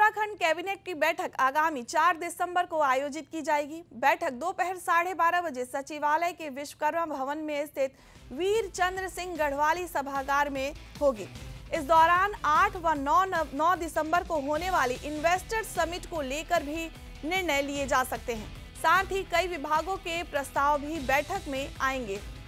Uttarakhand cabinet की बैठक आगामी 4 दिसंबर को आयोजित की जाएगी। बैठक दोपहर 12:30 बजे सचिवालय के विश्वकर्मा भवन में स्थित वीर चंद्र सिंह गढ़वाली सभागार में होगी। इस दौरान 8 व 9 दिसंबर को होने वाली इन्वेस्टर्स समिट को लेकर भी निर्णय लिए जा सकते हैं। साथ ही कई विभागों के प्रस्ताव भी बैठक में आएंगे।